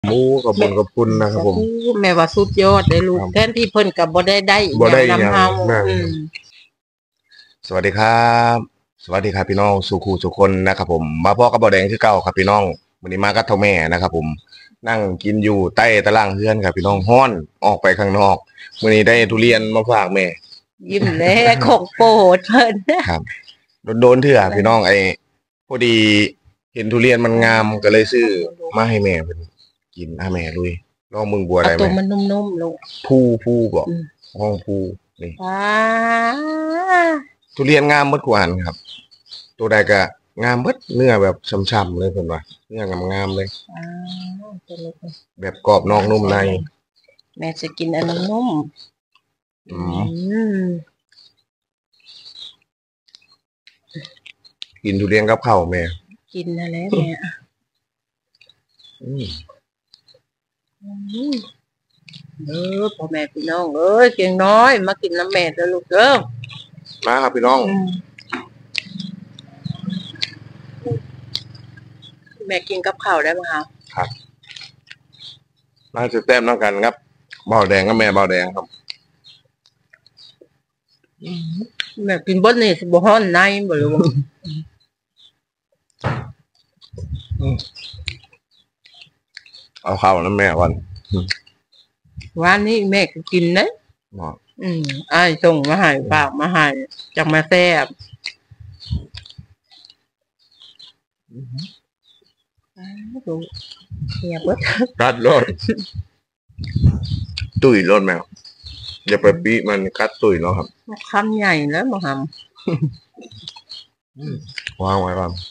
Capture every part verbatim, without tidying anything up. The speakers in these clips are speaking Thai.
หมูกับบุญกับคุณนะครับผมแม่ว่าสุดยอดเลยลูกแทนที่เพิ่นกับบ่ได้ได้บ่ได้ยังเฮาสวัสดีครับสวัสดีครับพี่น้องสุขูสุคนนะครับผมมาพ่อกับบ่อแดงคือเก่าครับพี่น้องวันนี้มากับเท่าแม่นะครับผมนั่งกินอยู่ใต้ตารางเฮือนครับพี่น้องฮ้อนออกไปข้างนอกวันนี้ได้ทุเรียนมาฝากแม่ยิ้มแล้ของโปรดเพิ่นครับโดนเถื่อพี่น้องไอ้พอดีเห็นทุเรียนมันงามก็เลยซื้อมาให้แม่เพิ่นกินให้แม่ลุยลองมึงบัวได้ไหมตัวมันนุ่มๆลูกผู้ผู้บอกห้องผู้นี่ทุเรียนงามเบิดกว่าอันครับตัวใดก็งามเบิดเนื้อแบบช่ำๆเลยเพิ่นว่าเนื้องามๆเลยแบบกรอบนอกนุ่มในแม่จะกินอันนุ่มอืมกินทุเรียนกับข้าวแม่กินอะไรแม่อืมเออพ่อแม่พี่น้องเอ้ยเก่งน้อยมากินน้ำแม่แล้วลูกเด้อมาครับพี่น้องแม่กินกับข้าวได้ไหมคะครับมาจะแต้มน้องกันครับเบาแดงกับแม่เบาแดงครับแม่กินบดนี่สิบ่ฮ้อนในบ่รู้เอาข้าวน้ำแม่วันวันนี้แม่ก็กินนะอืมไอ้ส่งมาให้ฝากมาให้จากมาแซ่บดูเฮียบดกัดรถตุ๋ยรถแมวอย่าไปปีมันกัดตุ๋ยเนาะครับคำใหญ่แล้วมาทำวางไว้ก่อน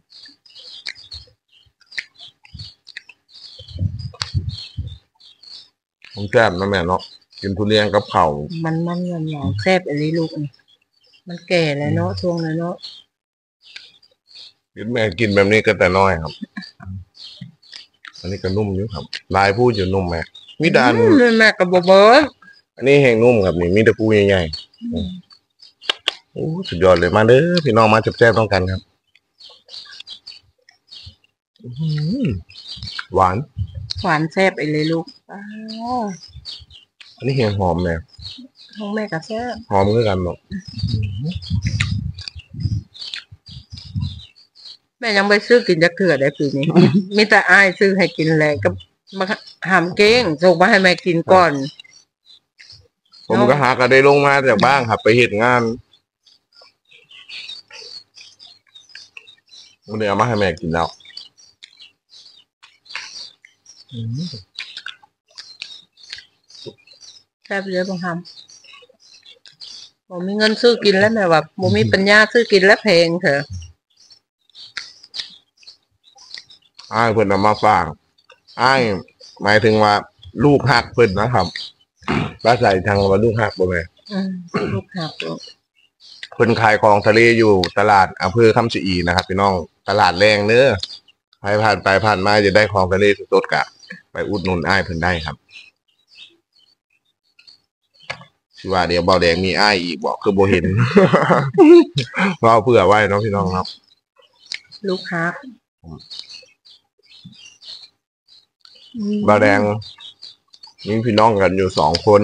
ผมแซ่บนะแม่เนาะกินทุเรียนกับเผามันมันหวานหวานแซ่บอะไรลูกนี่มันแก่แล้วเนาะช่วงนั้นเนาะกินแม่กินแบบนี้ก็แต่น้อยครับอันนี้ก็นุ่มอยู่ครับลายพูดอยู่นุ่มแม่มีดานแม่กับเบิร์ดอันนี้แห้งนุ่มครับนี่มีแต่พูใหญ่ๆโอ้สุดยอดเลยมาเด้อพี่น้องมาแซ่บๆต้องกันครับหวานหวานแซ่บไปเลยลูกอันนี้เหี่ยหอมแม่ห้องแม่กับแซ่บหอมคือกันเนาะแม่ยังไปซื้อกินจักเถื่อได้ปีนี้มีแต่อ้ายซื้อให้กินแหละก็มาหามเก้งส่งมาให้แม่กินก่อนผมก็หาก็ได้ลงมาจากบ้านครับไปเหตุงานวันนี้เอามาให้แม่กินแล้วแซ่บเยอะบังคับผมมีเงินซื้อกินแล้วแม่แบบผมมีปัญญาซื้อกินแล้วแพงเถอะอ้ายเพิ่นเอามาฝากอ้ายหมายถึงว่าลูกหักเพิ่นนะครับป้าใส่ทางว่าลูกหักบ่แม่ลูกหักเพิ่นขายของทะเลอยู่ตลาดอำเภอคำชะอีนะครับพี่น้องตลาดแรงเด้อใครผ่านไปผ่านมาจะได้ของทะเลสดๆกะไปอุดหนุนอ้ายเพิ่นได้ครับสิว่าเดี๋ยวเบาแดงมีอ้ายอีกบอกคือบ่เห็นเราเผื่อไว้เนาะพี่น้องครับลูกหักเบาแดงมีพี่น้องกันอยู่สองคน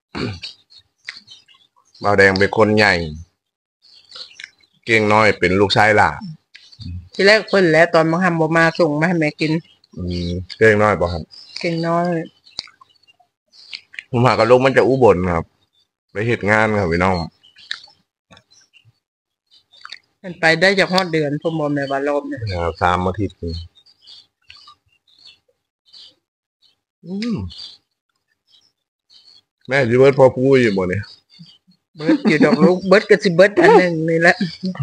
เบาแดงเป็นคนใหญ่เก่งน้อยเป็นลูกชายล่ะที่แรกเพิ่นแล้วตอนมาทำบ่มาส่งมาให้แม่กินอืมเก่งน้อยป่ะครับเก่งน้อยผมหากับลูกมันจะอุบลครับไปเหตุงานครับพี่น้องมันไปได้จากฮอดเดือนผมบอกแม่ว่าลมเนี่ยสามอาทิตย์แม่จีเบิร์ดพอพูดอยู่หมดเนี่ยเบิร์ดอยู่ดอกลูกเบิร์ดก็สิเบิร์ดอันหนึ่งนี่แหละ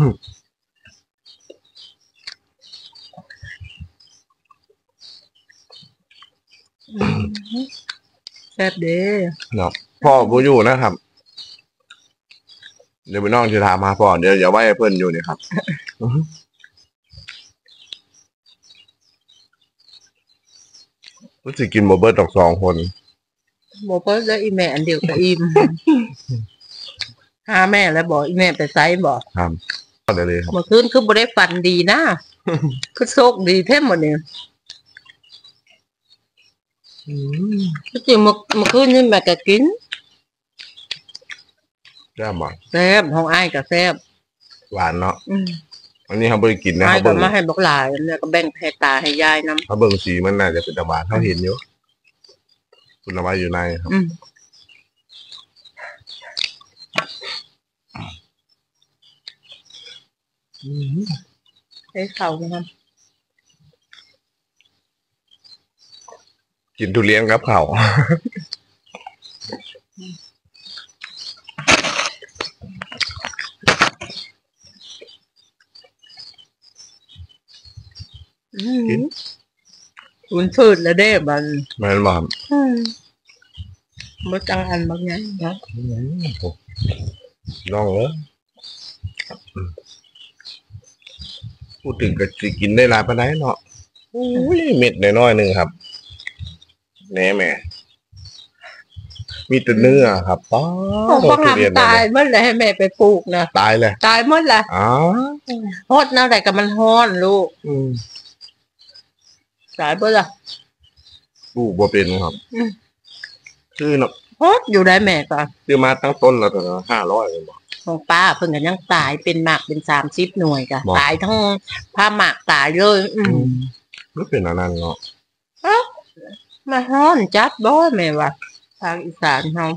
แซ่บเด้เนาะพ่อพูดอยู่นะครับเดี๋ยวพี่น้องจะถามมาพ่อเดี๋ยวอย่าไว้เพื่อนอยู่เนี่ยครับรู้สึกกินโบเบิร์ตดอกสองคนโบเบิร์ตแล้วอีแม่อันเดียวกับอิ่มหาแม่แล้วบอกอีแม่ไปไซส์บอกครับเดี๋ยวเลยครับเมื่อคืนคือบ่ได้ฟันดีนะคือโชคดีแท้หมดเนี่ยจริงเมื่อเมื่อคืนนี่แม่ก็กินแซ่บบ่แซ่บห้องอ้ายก็แซ่บหวานเนาะอันนี้เขาบริกินนะอ้ายก็เขาเบิ่งมาให้บอกหลายแล้วก็แบ่งให้ตาให้ยายนำเขาเบิ่งสีมันน่าจะเป็นตะหวานเขาเห็นอยู่คุณละไว้อยู่ในครับให้เขานะครับกินทุเรียนครับเขากินอุ่นฟืดแล้วเด้บันมันบอกบ่จังอันบางอย่างนะลองเลยพูดถึงก็จะกินได้หลายปานใดเนาะเม็ดน้อยๆหนึ่งครับแหน่แม่มีแต่เนื้อครับป้าบางทำตายเมื่อไรให้แม่ไปปลูกนะตายเลยตายเมื่อไรอ๋อฮอดน้าแต่กับมันฮ้อนลูกตายเมื่อไรปลูกบ่เป็นครับคือเนาะฮอดอยู่ได้แม่ก่อนคือมาตั้งต้นแล้วแต่ห้าร้อยเลยบอกของป้าเพิ่งกันยังตายเป็นหมากเป็นสามสิบหน่วยกันตายทั้งผ้าหมากตายเลยอืมไม่เป็นอันนั้นเนาะมาฮ้อนจัดบ่แม่ว่าทางอีสานเฮา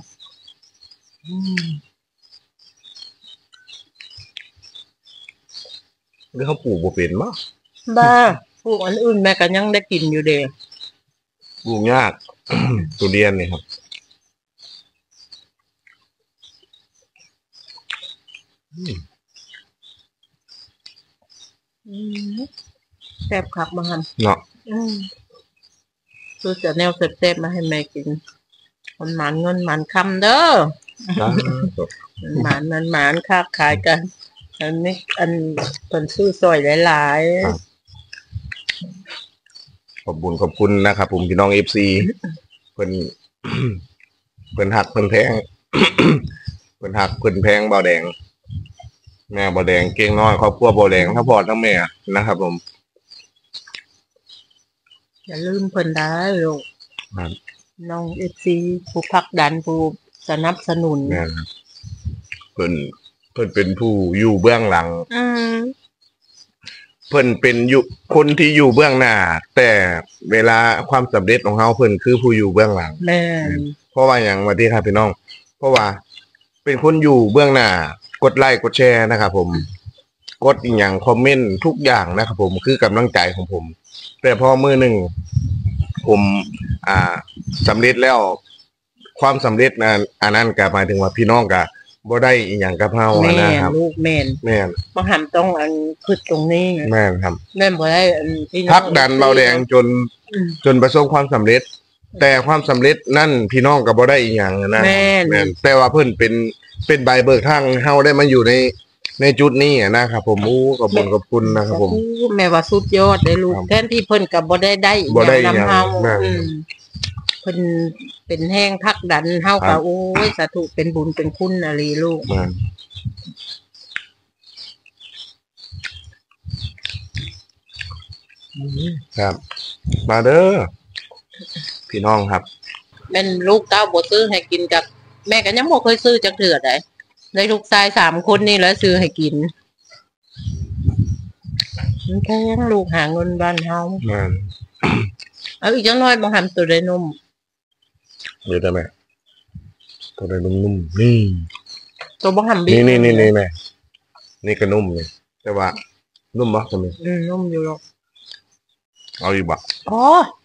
หรือเขาปลูกบ่เป็นมั้งบ้าปลูกอันอื่นแม่ก็ยังได้กินอยู่เด้ปลูกยากทุเรียนนี่ครับแซ่บคักมาหั่นเนาะคือจะแนวแซ่บๆมาให้แม่กินมันหมานเงินหมานคำเด้อหมานมันหมานค้าขายกันอันนี้อันคนซื้อซอยหลายๆขอบคุณขอบคุณนะครับผมพี่น้องเอฟซีเพิ่นเพิ่นหักเพิ่นแพงเพิ่นหักเพิ่นแพงเบาแดงแม่เบาแดงเก่งน้อยครอบครัวเบาแดงทั้งพ่อทั้งแม่นะครับผมอย่าลืมเพิ่นได้ลูกน้องเอฟซีผู้พักดันผู้สนับสนุนเพิ่นเพิ่นเป็นผู้อยู่เบื้องหลังเพิ่นเป็นอยู่คนที่อยู่เบื้องหน้าแต่เวลาความสำเร็จของเขาเพิ่นคือผู้อยู่เบื้องหลังแม่เพราะว่าอย่างวันที่ครับพี่น้องเพราะว่าเป็นคนอยู่เบื้องหน้ากดไลค์กดแชร์นะครับผมกดอีกอย่างคอมเมนต์ทุกอย่างนะครับผมคือกำลังใจของผมแต่พอมือหนึ่งผมอ่าสำเร็จแล้วความสำเร็จนั้นอันนั้นก็หมายถึงว่าพี่น้องก็บ่ได้อีหยังกับเฮานะครับลูกแม่นแม่นบ่หันต้องอันคิดตรงนี้แม่นครับแม่นบ่ได้อันพี่น้องพักดันเบาแดงจนจนประสบความสำเร็จแต่ความสำเร็จนั่นพี่น้องก็บ่ได้อีหยังนะแม่นแต่ว่าเพิ่นเป็นเป็นใบเบิกทางเฮาได้มาอยู่ในในจุดนี้นะครับผมอู้ขอบคุณขอบคุณนะครับผมแม่ว่าสุดยอดเลยลูกแทนที่เพิ่นก็บ่ได้ได้บ่ได้นำเฮาเพิ่นเป็นแห้งพักดันเฮาก็โอ้ยสาธุเป็นบุญเป็นคุณอะไรลูกครับมาเด้อพี่น้องครับเป็นลูกเต้าบ่ซื้อให้กินกับแม่ก็ยังบ่เคยซื้อจักเทื่อใดในลูกชายสามคนนี่แล้วซื้อให้กินมันแพงลูกหาเงินบ้านเฮาเอาอีกจังน้อยบ่ทำตัวได้นมเดี๋ยวได้ไหมตัวได้นุ่มๆนี่ตัวบ่ทำนี่นี่นี่นี่แม่นี่ก็นุ่มเลยแต่ว่านุ่มบ่ทำไมอืมนุ่มอยู่หรอกเอาอีกบ่อ๋อ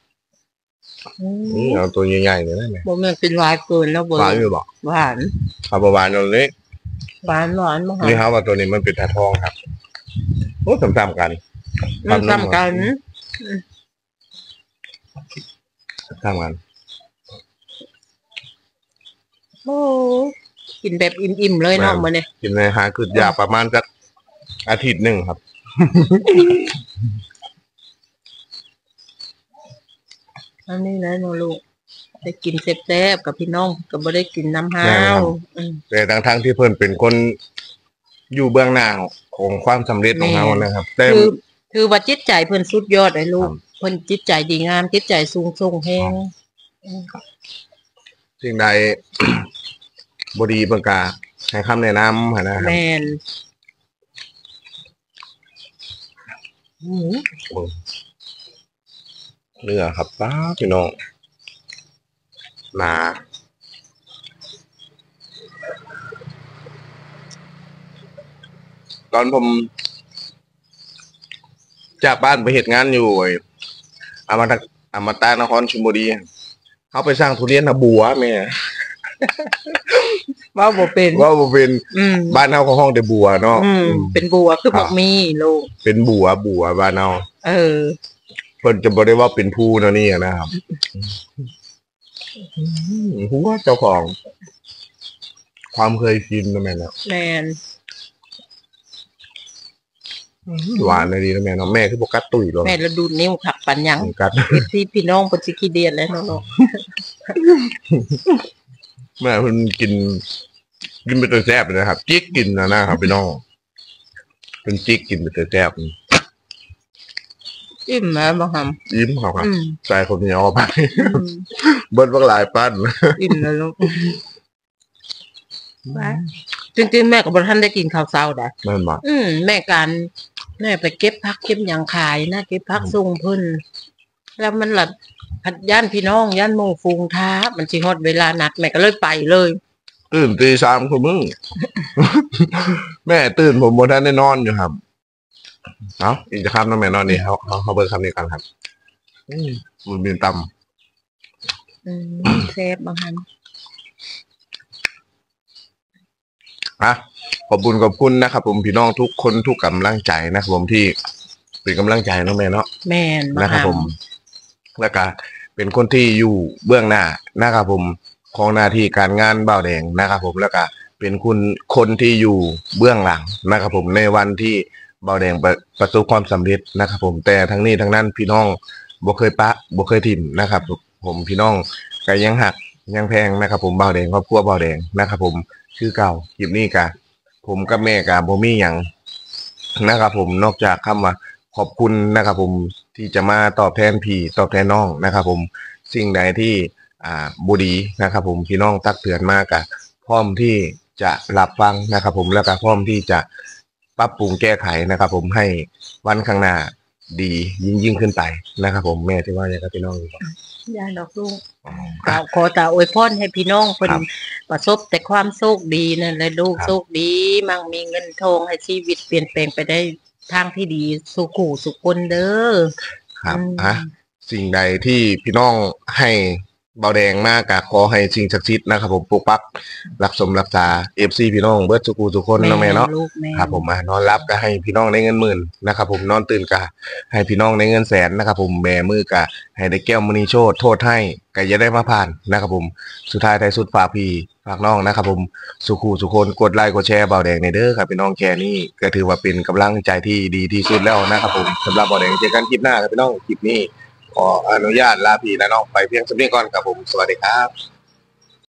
นี่เอาตัวใหญ่ๆเลยได้ไหมบ่แม่นเป็นหวานเกินแล้วบ่หวานอยู่บ่หวานเอาหวานตรงนี้หวานหวานบ่นี่ครับว่าตัวนี้มันเป็นทาทองครับโอ้ต่ำๆกันต่ำๆกันทำกันโอ้กินแบบอิ่มๆเลยเนาะมื้อนี้กินในหาคือยาประมาณสักอาทิตย์หนึ่งครับอันนี้นะน้องลูกได้กินแซ่บๆกับพี่น้องก็บ่ได้กินน้ำห้าวแต่ทั้งๆที่เพิ่นเป็นคนอยู่เบื้องหน้าของความสำเร็จของเรานะครับแต่คือคือว่าจิตใจเพิ่นสุดยอดเลยลูกเพิ่นจิตใจดีงามจิตใจสูงส่งแฮงสิ่งใด บดีเพิ่นก็ให้คำแนะนำหั่นนะครับแม่นอืมเนื้อครับป้าพี่น้องหนาตอนผมจากบ้านไปเหตุงานอยู่ไอ้อมตะอมตะนครชลบุรีเขาไปสร้างทุเรียนนะบัวแม่ว่าบ่เป็นว่าบ่เป็นอืมบ้านเฮาของห้องแต่บัวเนาะอืมอืมเป็นบัวคือครับักมีลูกเป็นบัวบัวบ้านเฮาเออเพิ่นจะบ่ได้ว่าเป็นผู้เนาะนี่นะครับอืมหัวเจ้าของ ความเคยชินนะแม่เนาะแม่นหวานเลยดีนะแม่เนาะแม่คือบ่กัดตุ้ยหรอกแม่แล้วดูนิ้วขักปันหยังกัดที่พี่น้องเพิ่นสิขี้เดียดแล้วเนาะลูกแม่เพิ่นกินกินไปตัวแซ่บเลยนะครับ จิกกินนะนะครับพี่น้องเพิ่นจิกกินไปตัวแซ่บอิ่มแล้วบ่ฮัมยิ้มเขาครับอืมใส่คนเหนียวไปอืมเบิดบักหลายปั้นอิ่มแล้วลูกไปจริงๆแม่ก็บ่ทันได้กินข้าวเช้าได้แม่นบ่อืมแม่การแม่ไปเก็บผักเก็บหยังขายนะเก็บผักส่งเพิ่นแล้วมันล่ะพัดย่านพี่น้องย่านหมู่ฟูงท้า มันสิฮอดเวลานัดแม่ก็เลยไปเลยตื่นตีสามคุณมึง แม่ตื่นผมบ่ทันได้นอนอยู่ครับเอ้าอีกจะคำนะแม่นอนนี่เขาเขาเขาเบิ่งคำนี้กันครับอืมมันมีตำอืมแซ่บบางหันอ่ะขอบคุณขอบคุณนะครับผมพี่น้องทุกคนทุกกำลังใจนะครับผมที่เป็นกำลังใจเน้องแม่เนาะแม่นนะครับหัผมแล้วก็เป็นคนที่อยู่เบื้องหน้านะครับผมของหน้าที่การงานบ่าวแดงนะครับผมแล้วก็เป็นคุณคนที่อยู่เบื้องหลังนะครับผมในวันที่บ่าวแดงประประสบความสำเร็จนะครับผมแต่ทั้งนี้ทั้งนั้นพี่น้องบ่เคยปะบ่เคยถิ่มนะครับ ผมพี่น้องก็ยังหักยังแพงนะครับ ผมบ่าวแดงครอบครัวบ่าวแดงนะครับ ผมคือเก่าคลิปนี้ก็ผมกับแม่ก็บ่มีหยังนะครับ ผมนอกจากคำว่าขอบคุณนะครับ ผมที่จะมาตอบแทนพี่ตอบแทนน้องนะครับ ผมสิ่งใดที่อ่าบ่ดีนะครับ ผมพี่น้องตักเตือนมากะพร้อมที่จะรับฟังนะครับ ผมแล้วก็พร้อมที่จะปรับปรุงแก้ไขนะครับ ผมให้วันข้างหน้าดียิ่งยิ่งขึ้นไปนะครับ ผมแม่ที่ว่าอย่างไรพี่น้องอยู่ยายดอกลูกอ๋อกล่าวขอตาอวยพรให้พี่น้องเพิ่นครับประสบแต่ความโชคดีนั่นแหละลูกครับโชคดีมั่งมีเงินทองให้ชีวิตเปลี่ยนแปลงไปได้ทางที่ดีสุขูสุขคนเด้อครับอืมอ่ะสิ่งใดที่พี่น้องให้เบาแดงมากกะขอให้สิ่งศักดิ์สิทธิ์นะครับ ผมปกปักรักสมรักษาเอฟซีพี่น้องเบิร์ดสุกูทุกคนเนาะแม่เนาะลูกแม่ครับผมอ่ะนอนรับก็ให้พี่น้องได้เงินหมื่นนะครับ ผมนอนตื่นก็ให้พี่น้องได้เงินแสนนะครับ ผมแบมือก็ให้ได้แก้วมณีโชตโทษให้ก็จะได้มาผ่านนะครับ ผมสุดท้ายท้ายสุดฝากพี่ฝากน้องนะครับ ผมสุขูสุคนกดไลค์กดแชร์เบาแดงในเด้อครับพี่น้องแค่นี้ก็ถือว่าเป็นกำลังใจที่ดีที่สุดแล้วนะครับ ผมสำหรับเบาแดงเจอกันคลิปหน้าครับพี่น้องคลิปนี้ขออนุญาตลาพี่และน้องไปเพียงสำเนียงก่อนครับผมสวัสดีครับ